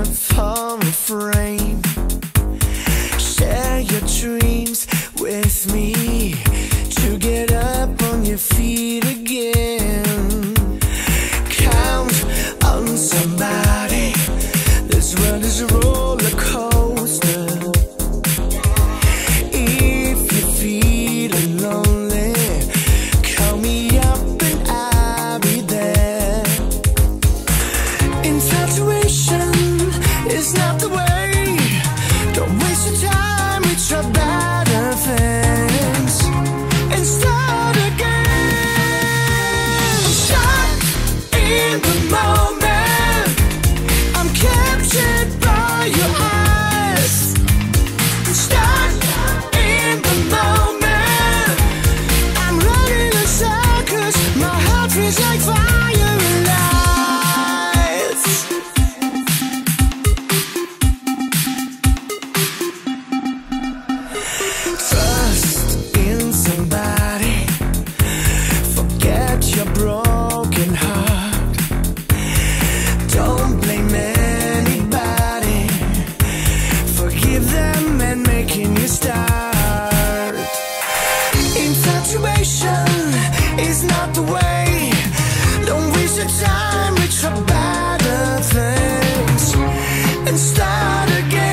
for a frame. Share your dreams with me to get up on your feet again. Count on somebody. This world is a roller coaster. If you're feeling lonely, call me up and I'll be there. Infatuation is not the way. Don't waste your time with your better things and start again. Stuck in the moment, I'm captured by your eyes. Stuck in the moment, I'm running in circles. My heart feels like fire and lights. Trust in somebody. Forget your broken heart. Don't blame anybody. Forgive them and making you start. Infatuation is not the way. Don't waste your time with your better things and start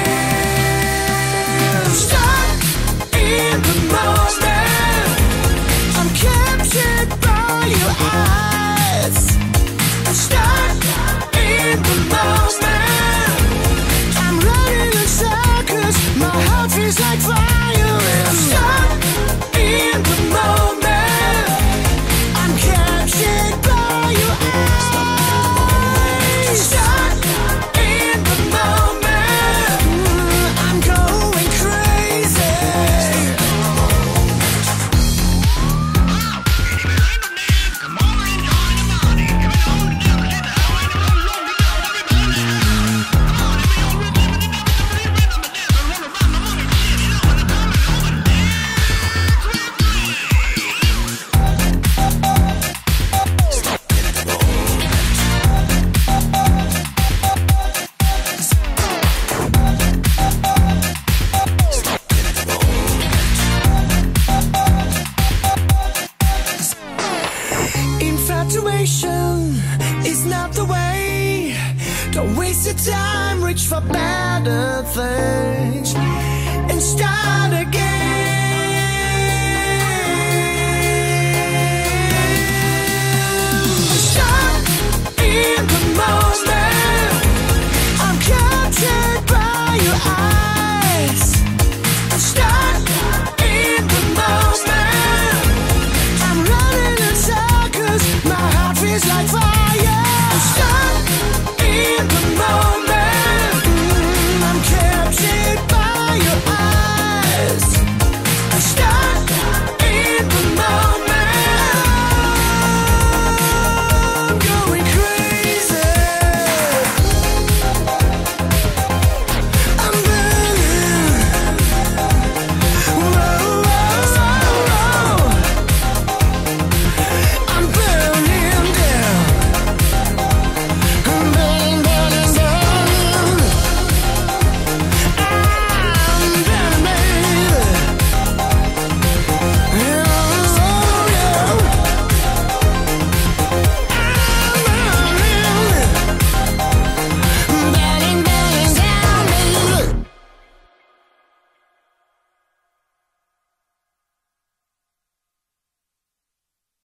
again. Stuck in the moment, I'm captured by your eyes. Stuck in the moment, I'm running in circles. My heart feels like fire and I'm stuck in the moment. I'm captured by your eyes. Stuck in the moment, I'm going crazy. Infatuation is not the way. Don't waste your time, reach for better things and start again.